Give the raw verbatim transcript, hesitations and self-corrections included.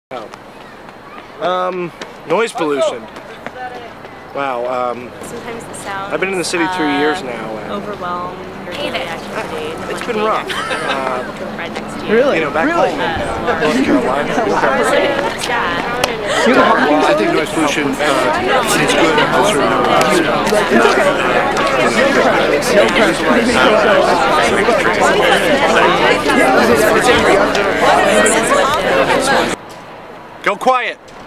Oh. Um, noise pollution. Wow. Um, Sometimes the sound. I've been in the city three years now. And overwhelmed. Hey there. Activity. It's been rough. Uh, right next to you. really? You know, back really? home in uh, North Carolina. Well, I think noise pollution uh, is good elsewhere in the world. Go quiet.